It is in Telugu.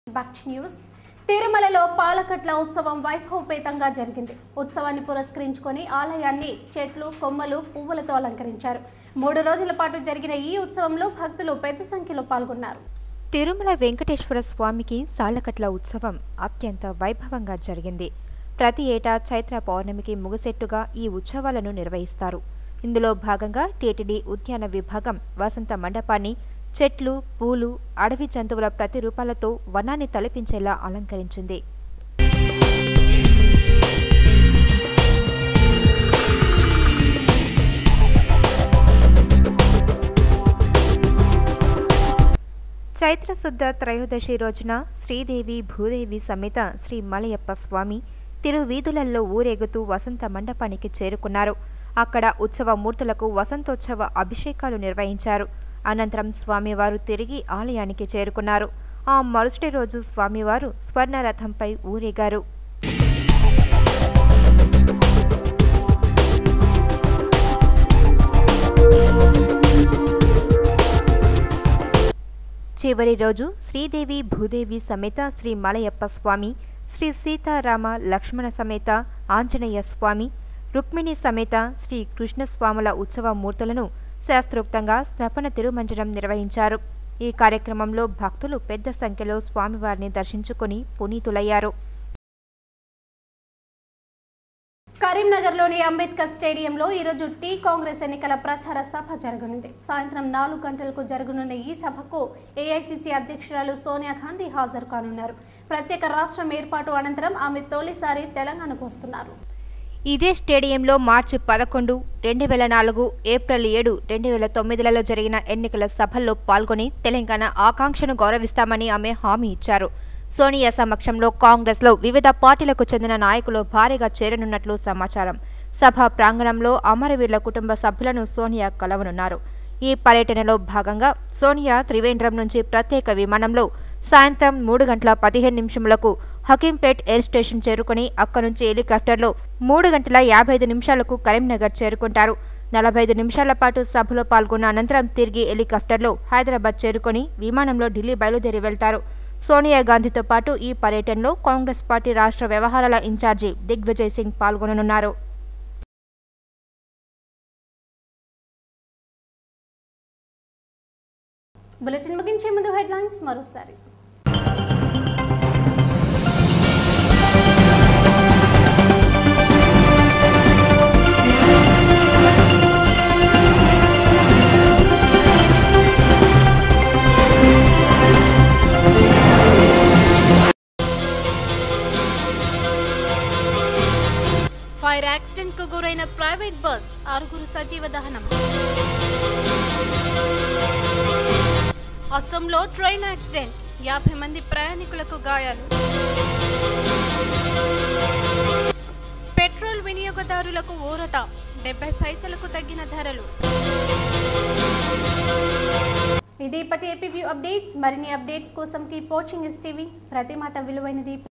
Back to news. తిరుమలలో పాలకట్ల ఉత్సవం వైభవపేతంగా జరిగింది. ఉత్సవాన్ని పురస్కరించుకొని ఆలయాన్ని చెట్లు, కొమ్మలు, పువ్వులతో అలంకరించారు. 3 రోజుల పాటు జరిగిన ఈ ఉత్సవంలో భక్తులు పెద్ద సంఖ్యలో పాల్గొన్నారు. తిరుమల వెంకటేశ్వర స్వామికి సాలకట్ల ఉత్సవం అత్యంత వైభవంగా జరిగింది. ప్రతి ఏటా చైత్ర పౌర్ణమికి ముగిసెట్టుగా ఈ ఉత్సవాలను నిర్వహిస్తారు. ఇందులో భాగంగా టీటీడీ ఉద్యాన విభాగం వసంత మండపాన్ని చెట్లు, పూలు, అడవి జంతువుల ప్రతిరూపాలతో వనాన్ని తలపించేలా అలంకరించింది. చైత్రశుద్ధ త్రయోదశి రోజున శ్రీదేవి భూదేవి సమేత శ్రీ మలయప్ప స్వామి తిరువీధులలో ఊరేగుతూ వసంత మండపానికి చేరుకున్నారు. అక్కడ ఉత్సవ మూర్తులకు వసంతోత్సవ అభిషేకాలు నిర్వహించారు. అనంతరం స్వామివారు తిరిగి ఆలయానికి చేరుకున్నారు. ఆ మరుసటి రోజు స్వామివారు స్వర్ణరథంపై ఊరేగారు. చివరి రోజు శ్రీదేవి భూదేవి సమేత శ్రీ మలయప్ప స్వామి, శ్రీ సీతారామ లక్ష్మణ సమేత ఆంజనేయ స్వామి, రుక్మిణి సమేత శ్రీ కృష్ణస్వాముల ఉత్సవ మూర్తులను శాస్త్రోక్తంగా స్నపన తిరుమంజనం నిర్వహించారు. ఈ కార్యక్రమంలో భక్తులు పెద్ద సంఖ్యలో స్వామివారిని దర్శించుకుని పునీతులయ్యారు. కరీంనగర్లోని అంబేద్కర్ స్టేడియంలో ఈరోజు టీ కాంగ్రెస్ ఎన్నికల ప్రచార సభ జరగనుంది. సాయంత్రం 4 గంటలకు జరగనున్న ఈ సభకు ఏఐసిసి అధ్యక్షురాలు సోనియా గాంధీ హాజరు కానున్నారు. ప్రత్యేక రాష్ట్రం ఏర్పాటు అనంతరం ఆమె తొలిసారి తెలంగాణకు వస్తున్నారు. ఇదే స్టేడియంలో మార్చి 11, 2004, ఏప్రిల్ 7, 2009లలో జరిగిన ఎన్నికల సభల్లో పాల్గొని తెలంగాణ ఆకాంక్షను గౌరవిస్తామని ఆమె హామీ ఇచ్చారు. సోనియా సమక్షంలో కాంగ్రెస్లో వివిధ పార్టీలకు చెందిన నాయకులు భారీగా చేరనున్నట్లు సమాచారం. సభ ప్రాంగణంలో అమరవీరుల కుటుంబ సభ్యులను సోనియా కలవనున్నారు. ఈ పర్యటనలో భాగంగా సోనియా త్రివేంద్రం నుంచి ప్రత్యేక విమానంలో సాయంత్రం 3:15 హకీంపేట్ ఎయిర్ స్టేషన్ చేరుకుని అక్కడి నుంచి హెలికాప్టర్లో 3:55 కరీంనగర్ చేరుకుంటారు. 45 నిమిషాల పాటు సభలో పాల్గొన్న అనంతరం తిరిగి హెలికాప్టర్లో హైదరాబాద్ చేరుకుని విమానంలో ఢిల్లీ బయలుదేరి వెళ్తారు. సోనియా గాంధీతో పాటు ఈ పర్యటనలో కాంగ్రెస్ పార్టీ రాష్ట్ర వ్యవహారాల ఇన్ఛార్జి దిగ్విజయ్ సింగ్ పాల్గొననున్నారు. బులెటిన్ ముగించే ముందు హెడ్లైన్స్ మరోసారి. ఫైర్ యాక్సిడెంట్ కు గురైన ప్రైవేట్ బస్, 6 సజీవ దహనం. అస్సాంలో ట్రైన్ యాక్సిడెంట్, 50 మంది ప్రయాణికులకు గాయాలు. పెట్రోల్ వినియోగదారులకు ఊరట, 70 పైసలకు తగ్గిన ధరలు. ఇది ఇప్పటి ఏపీ వ్యూ అప్డేట్స్. మరిన్ని అప్డేట్స్ కోసం కీప్ వాచింగ్ ఎస్టీవీ. ప్రతి మాట విలువైనది.